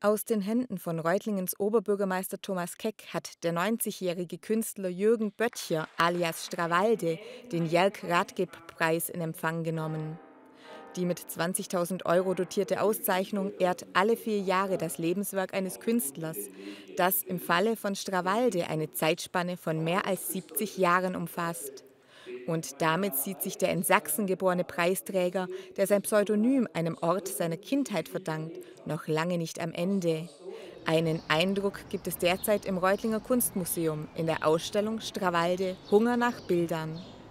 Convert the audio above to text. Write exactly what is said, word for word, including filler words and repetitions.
Aus den Händen von Reutlingens Oberbürgermeister Thomas Keck hat der neunzigjährige Künstler Jürgen Böttcher alias Strawalde den Jelk-Radgeb-Preis in Empfang genommen. Die mit zwanzigtausend Euro dotierte Auszeichnung ehrt alle vier Jahre das Lebenswerk eines Künstlers, das im Falle von Strawalde eine Zeitspanne von mehr als siebzig Jahren umfasst. Und damit sieht sich der in Sachsen geborene Preisträger, der sein Pseudonym einem Ort seiner Kindheit verdankt, noch lange nicht am Ende. Einen Eindruck gibt es derzeit im Reutlinger Kunstmuseum in der Ausstellung Strawalde Hunger nach Bildern.